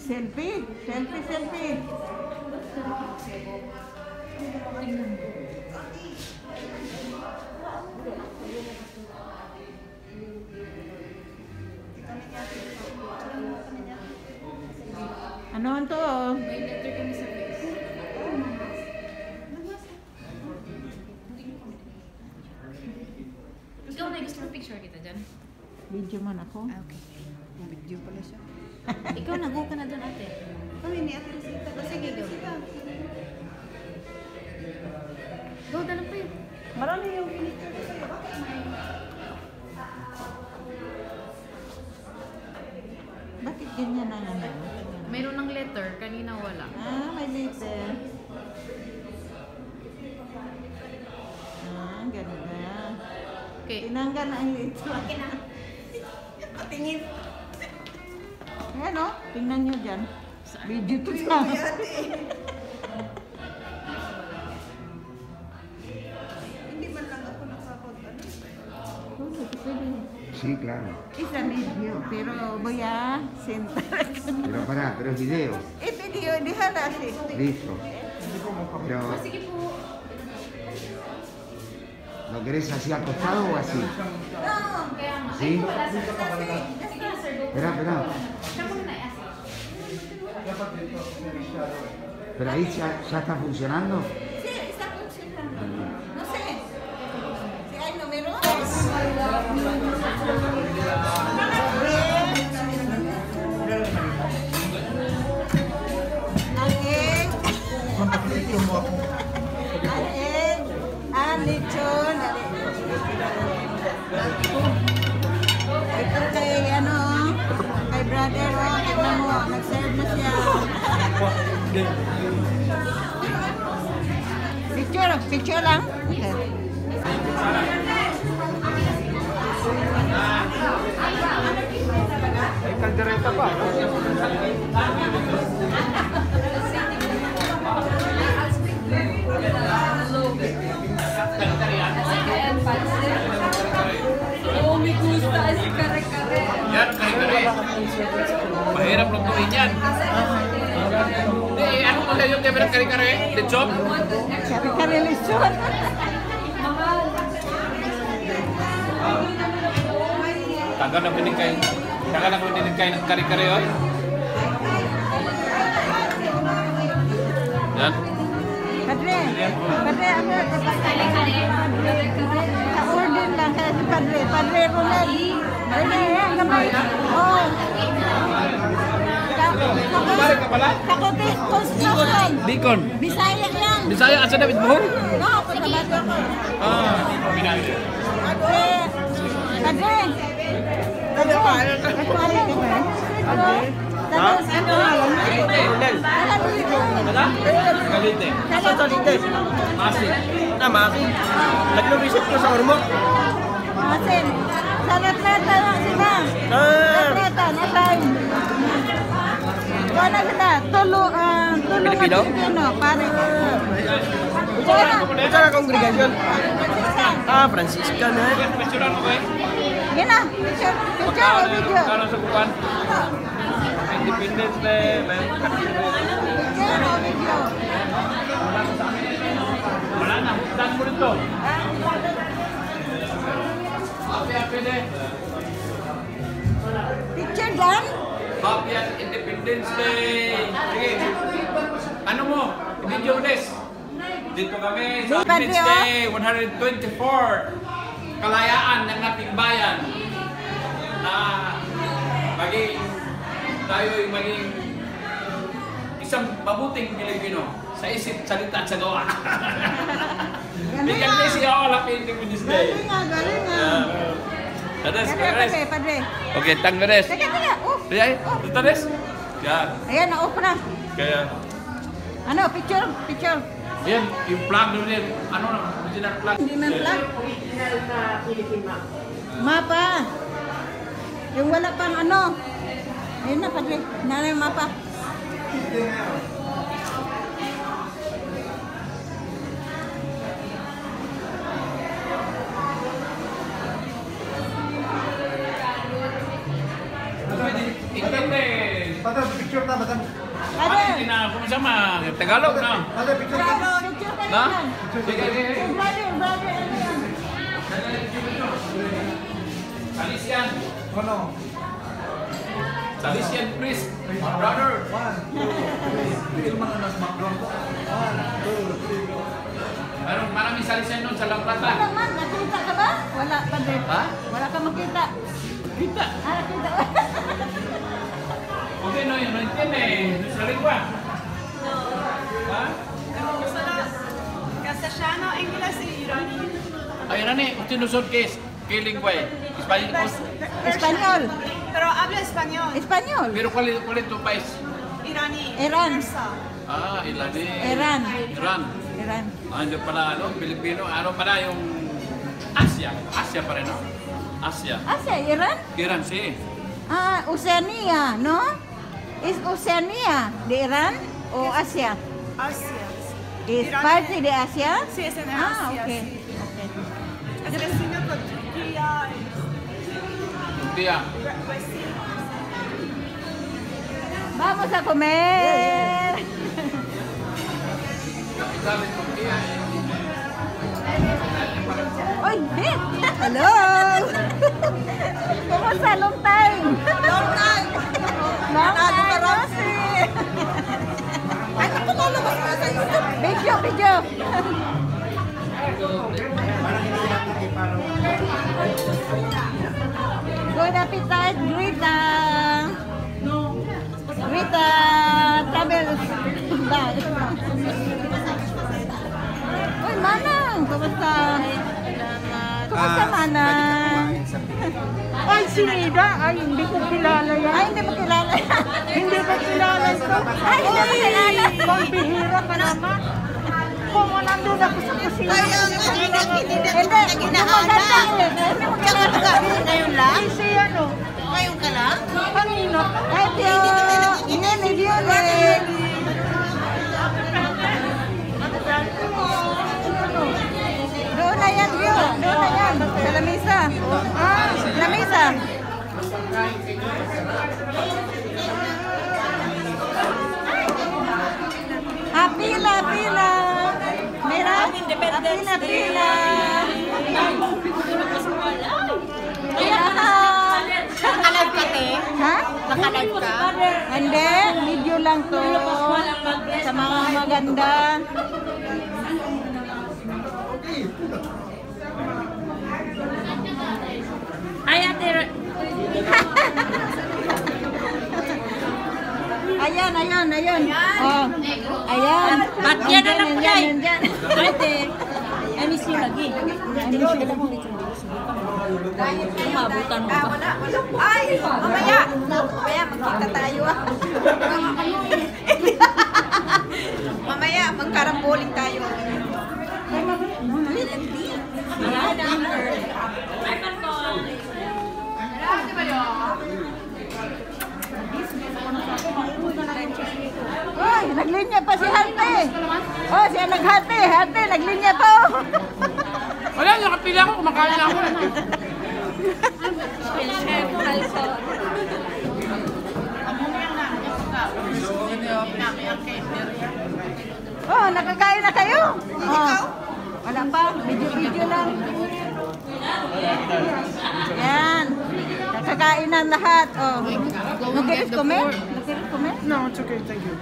Selfie, selfie, selfie. Ano to? May letter kami sa face. Ikaw na gusto mo picture kita dyan? Video man ako. Ah, okay. Video pala siya. Ikaw na, go ka na dun ate. Kami ni Ate Rosita. Sige, go. Go, dala pa yun. Marami yung picture ko sa'yo. Bakit may... Bakit ganyan ang ano? Mayroon ng letter, kanina wala. Ah, may letter. Ah, ganda. Okay. Tinanggal na ang letter. Patingin. Ayan o, tingnan nyo dyan. Video to sa. Hindi man lang ako nakapag ano. Pwede. Sí, claro. Isa video, pero voy a sentar. Pero pará, pero es video. Video, déjala así. Listo. Pero, Sige po. ¿lo querés así acostado o así? Kaya nga. ¿Sí? Wala, sir. Sige na, sir. Go. Espera, espera. Siya muna na, asi. ¿Pero ahí ya está funcionando? Sí, está funcionando. No sé. Si hay número. Ang lechon. Ito kay ano, kay brother o, tignan mo, nag-serve na siya. Picture lang. Okay. Ay, kaldereta pa. Oh, may gusto. Si kare-kare. Yan, kare-kare. Mahirap lutuin yan. Eh, ano mo sa yung kaya kare-kare? Lechon? Kare-kare lechon. Tagal na binigay. Tagal na binigay ng kare-kare, oy. Yan. Padre, ano, ka-order lang kaya si Padre Ronel. Padre, yan, gamay. Oh. Balik ka pala? Kakote, construction. Dikon. Bisaya lang. Bisaya, asa David Buhol? No, pasabado ako. Ah, pinali. Padre. Padre. Tapos ano? Kalite. Asa to dito? Masin. Masin. Naglo-visit ko sa Ormoc. Masin. Sa retreta lang sila. Retreta, nasaan? Wala sila. Tulong Pilipino? Pare. Ito na kongregasyon. Franciscan ha. Picturean mo ba eh? Yan na. Picture o video. Kano sa kupan? Independence Day. Picture o video. Wala na. Saan mo rin to? Happy day. Picture dyan? Happy Independence Day. Sige. Ano mo? Video des. Dito kami sa Independence Day 124. Kalayaan ng ating bayan. Na maging isang mabuting Pilipino sa isip, salita at sa gawa. Bigyan din siya ako Happy Independence Day. Galing nga. Tades, Padre, Padre. okay, tanggares. Teka. Ay, tades. Yan. Ayan, na-off na. Kaya, Ano, picture? yan, yung plug doon yan. Ano na, original plug. Hindi man plug. Mapa. Yung wala pang ano. Ayun na, Padre. Nana yung mapa. Independence. picture na, madam. Ano hindi na kung sama? Tagalog na. Madam, picture na. Picture kayo Na? yan. Sige, sige. Brother, ano yan? Salesian. Ano? Salesian priest. Brother. 1, 2, 3. Ito man na sa background ko. 1, 2, 3. Maraming salesian nun sa Ano Lampatan. man, nakita ka ba? Wala pa din. Ha? Wala ka makita. Kita. Nakita. Okay, no, yun. No entiende. No sa lingua. Ha? Castellano, English y Irani. Ay, Rani, usted no son qué es? ¿Qué lengua es? Español. Espanyol. Pero habla español. Espanyol. Pero ¿cuál es tu país? Irani. Iran. Persa. Ah, Iran. Iran. Iran. Iran. Ah, hindi pala, ano, Pilipino, ano pala yung Asia. Asia pa rin, no? Asia. Asia, Iran? Iran, sí. Ah, Oceania, ¿no? ¿Es Oceania de Irán o Asia? Asia. ¿Es Irán parte de Asia? Sí, es en Ah, Asia. ok. Sí. Es vecino con Turquía. Tía. Vecino. Vamos a comer. Capital de Turquía. Oy, hello. Kumusta? Long time. Long time. Long time. No see. Ay, naku, lalabas na sa YouTube. Video. Good appetite, Grita. Grita Travels. Bye. Uy, Manang, kumusta? Kumusta, Manang? Ay, si Nida. Ay, hindi ko kilala yan. Ay, hindi mo kilala yan. Hindi ko kilala ito. Ay, hindi mo kilala. Pambihira ka naman. Kung nandun ako sa kusina. Kaya nga, hindi ginahanap. Hindi mo kilala. Ngayon lang? Si ano? Ngayon ka lang? Kanino? Ay, hindi yun eh. Doon na yan, Gio. Doon na yan. Sa lamisa. Ah, lamisa. Ah, pila. Mira. Pila. Nakalive ka, te? Ha? Nakalive ka? Hindi. Video lang to. Sa mga maganda. Ay, ate. Ayan. Oh. Ayan. Ba't yan na lang Yan, yan? yan. Ate, I miss you lagi. Mabutan mo pa. Ay, mamaya magkita tayo. Mamaya magkaramboling tayo. Uy, naglinya pa si Hante. Oh, siya naghati. Hante, naglinya pa. Oh. Wala, nakapila ako, kumakain ako. Oh, nakakain na kayo? Oh. Wala pa, video lang. Yan. Nakakain na lahat. Oh. No quieres comer? No quieres comer? No, it's okay, thank you.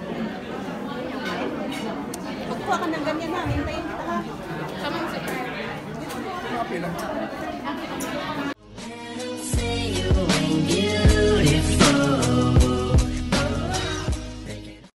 Pagkuha ka ng ganyan ha, hintayin kita ha. Happy lang.